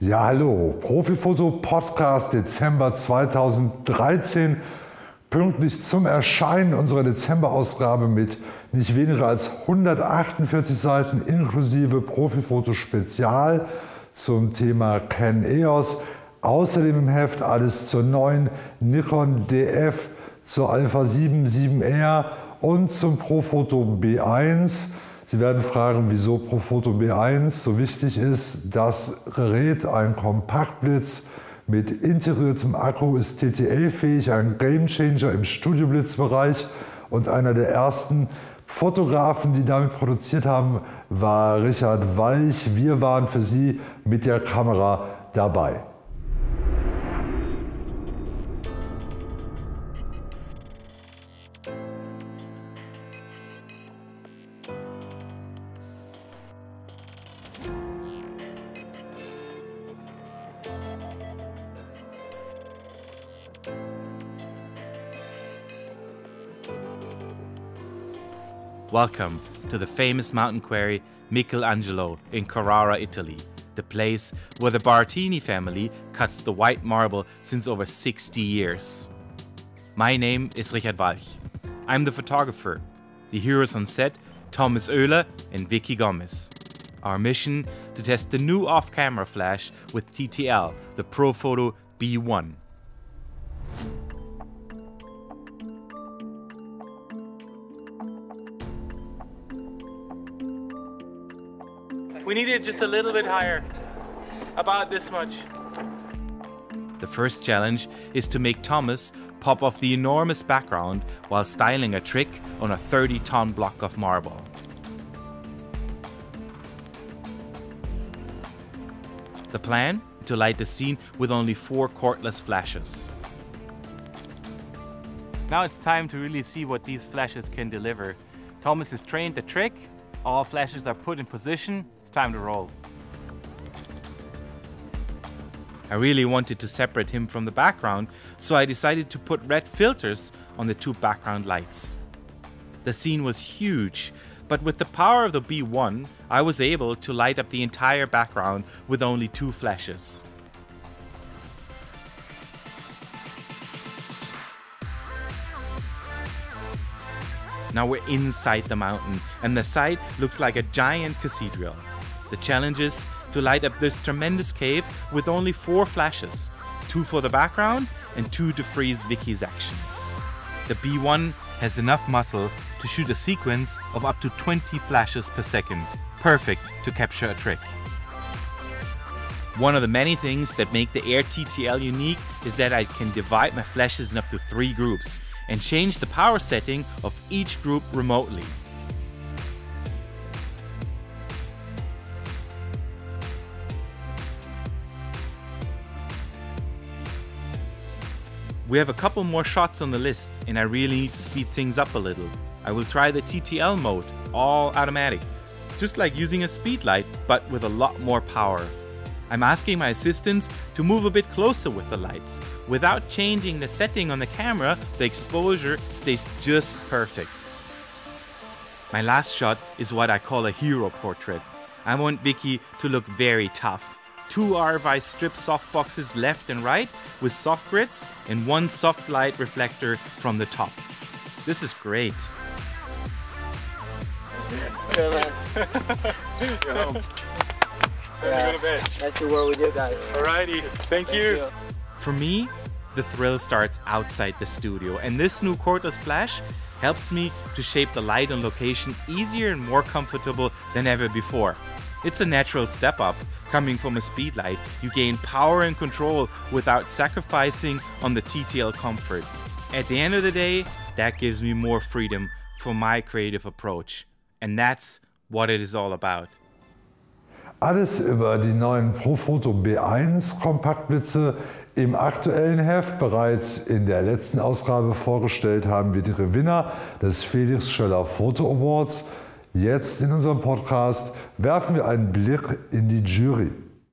Ja, hallo, Profifoto-Podcast Dezember 2013, pünktlich zum Erscheinen unserer Dezemberausgabe mit nicht weniger als 148 Seiten inklusive Profifoto-Spezial zum Thema Canon EOS. Außerdem im Heft alles zur neuen Nikon DF, zur Alpha 7 7R und zum Profoto B1. Sie werden fragen, wieso Profoto B1 so wichtig ist. Das Gerät, ein Kompaktblitz mit integriertem Akku, ist TTL-fähig, ein Gamechanger im Studioblitzbereich, und einer der ersten Fotografen, die damit produziert haben, war Richard Walch. Wir waren für Sie mit der Kamera dabei. Welcome to the famous mountain quarry Michelangelo in Carrara, Italy, the place where the Baratini family cuts the white marble since over 60 years. My name is Richard Walch. I'm the photographer. The heroes on set, Thomas Oehler and Vicky Gomez. Our mission, to test the new off-camera flash with TTL, the Profoto B1. We need it just a little bit higher, about this much. The first challenge is to make Thomas pop off the enormous background while styling a trick on a 30-ton block of marble. The plan? To light the scene with only 4 cordless flashes. Now it's time to really see what these flashes can deliver. Thomas has trained the trick. All flashes are put in position, it's time to roll. I really wanted to separate him from the background, so I decided to put red filters on the 2 background lights. The scene was huge, but with the power of the B1, I was able to light up the entire background with only 2 flashes. Now we're inside the mountain, and the site looks like a giant cathedral. The challenge is to light up this tremendous cave with only 4 flashes, 2 for the background and 2 to freeze Vicky's action. The B1 has enough muscle to shoot a sequence of up to 20 flashes per second, perfect to capture a trick. One of the many things that make the Air TTL unique is that I can divide my flashes in up to 3 groups and change the power setting of each group remotely. We have a couple more shots on the list, and I really need to speed things up a little. I will try the TTL mode, all automatic, just like using a speed light, but with a lot more power. I'm asking my assistants to move a bit closer with the lights. Without changing the setting on the camera, the exposure stays just perfect. My last shot is what I call a hero portrait. I want Vicky to look very tough. 2 RFI strip softboxes left and right with soft grits and 1 soft light reflector from the top. This is great. You're home. Yeah. Nice to work with you guys. Alrighty, thank you. For me, the thrill starts outside the studio, and this new cordless flash helps me to shape the light on location easier and more comfortable than ever before. It's a natural step up. Coming from a speed light, you gain power and control without sacrificing on the TTL comfort. At the end of the day, that gives me more freedom for my creative approach. And that's what it is all about. Alles über die neuen Profoto B1 Kompaktblitze im aktuellen Heft. Bereits in der letzten Ausgabe vorgestellt haben wir die Gewinner des Felix Schoeller Photo Awards. Jetzt in unserem Podcast werfen wir einen Blick in die Jury.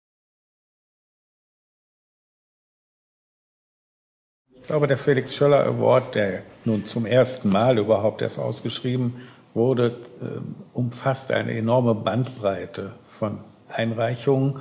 Ich glaube, der Felix Schoeller Award, der nun zum ersten Mal überhaupt erst ausgeschrieben wurde, umfasst eine enorme Bandbreite von Einreichungen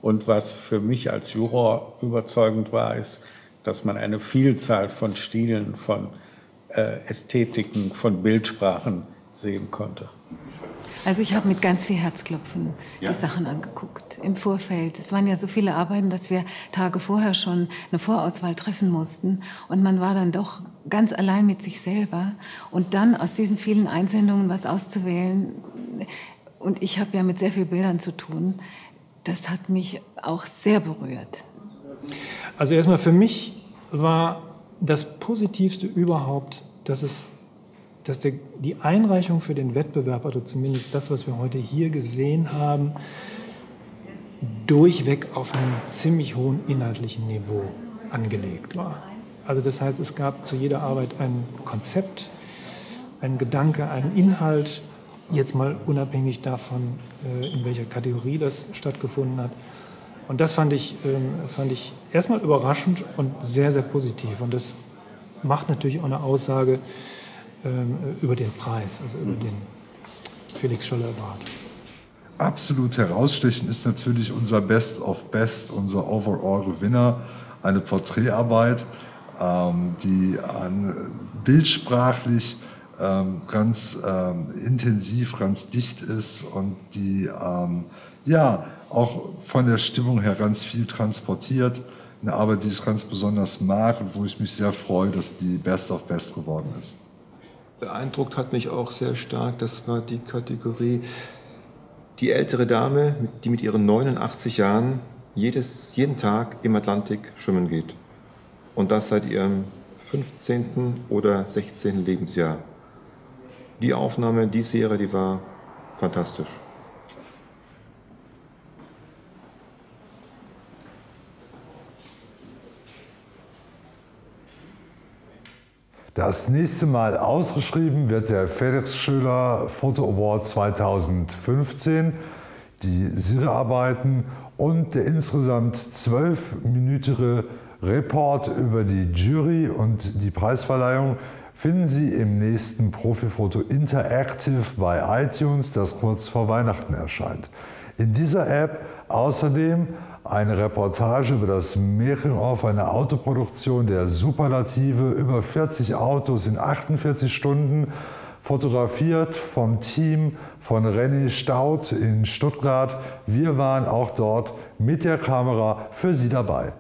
Und was für mich als Juror überzeugend war, ist, dass man eine Vielzahl von Stilen, von Ästhetiken, von Bildsprachen sehen konnte. Also ich habe mit ganz viel Herzklopfen die Sachen angeguckt im Vorfeld. Es waren ja so viele Arbeiten, dass wir Tage vorher schon eine Vorauswahl treffen mussten. Und man war dann doch ganz allein mit sich selber. Und dann aus diesen vielen Einsendungen was auszuwählen. Und ich habe ja mit sehr vielen Bildern zu tun. Das hat mich auch sehr berührt. Also erstmal für mich war das Positivste überhaupt, dass die Einreichung für den Wettbewerb, oder zumindest das, was wir heute hier gesehen haben, durchweg auf einem ziemlich hohen inhaltlichen Niveau angelegt war. Also das heißt, es gab zu jeder Arbeit ein Konzept, einen Gedanke, einen Inhalt, jetzt mal unabhängig davon, in welcher Kategorie das stattgefunden hat. Und das fand ich erstmal überraschend und sehr, sehr positiv. Und das macht natürlich auch eine Aussage über den Preis, also über den Felix Schoeller Award. Absolut herausstechend ist natürlich unser Best of Best, unser Overall-Gewinner, eine Porträtarbeit, die bildsprachlich ganz intensiv, ganz dicht ist und die auch von der Stimmung her ganz viel transportiert. Eine Arbeit, die ich ganz besonders mag und wo ich mich sehr freue, dass die Best of Best geworden ist. Beeindruckt hat mich auch sehr stark, das war die Kategorie, die ältere Dame, die mit ihren 89 Jahren jeden Tag im Atlantik schwimmen geht. Und das seit ihrem 15. oder 16. Lebensjahr. Die Aufnahme, die Serie, die war fantastisch. Das nächste Mal ausgeschrieben wird der Felix Schoeller Photo Award 2015, die Seriearbeiten und der insgesamt 12-minütige Report über die Jury und die Preisverleihung finden Sie im nächsten Profifoto Interactive bei iTunes, das kurz vor Weihnachten erscheint. In dieser App außerdem eine Reportage über das Making-of einer Autoproduktion der Superlative, über 40 Autos in 48 Stunden, fotografiert vom Team von René Staud in Stuttgart. Wir waren auch dort mit der Kamera für Sie dabei.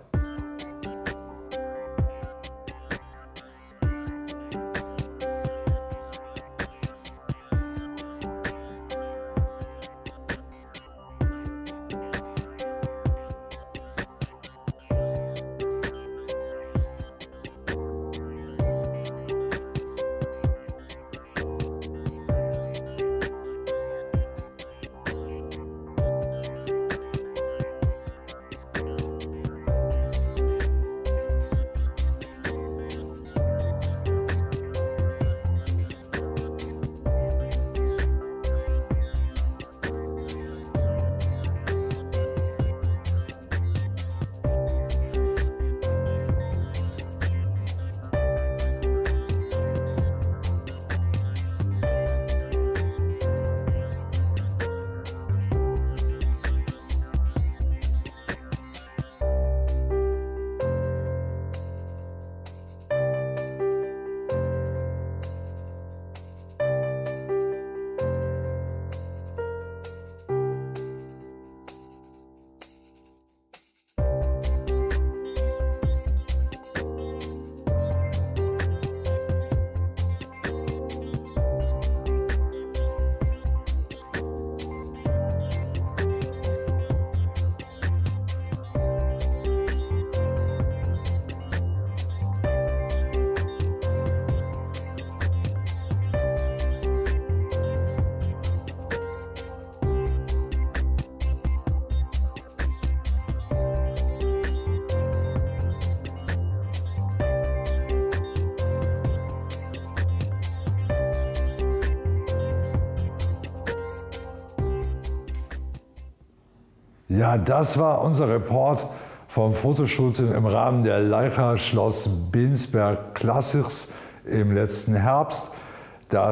Ja, das war unser Report vom Fotoshooting im Rahmen der Leica Schloss Bensberg Classics im letzten Herbst. Das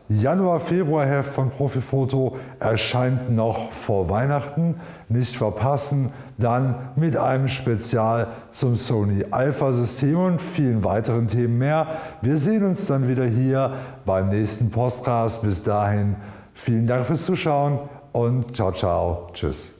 Januar-Februar-Heft von Profifoto erscheint noch vor Weihnachten. Nicht verpassen, dann mit einem Spezial zum Sony Alpha-System und vielen weiteren Themen mehr. Wir sehen uns dann wieder hier beim nächsten Podcast. Bis dahin, vielen Dank fürs Zuschauen und ciao, ciao, tschüss.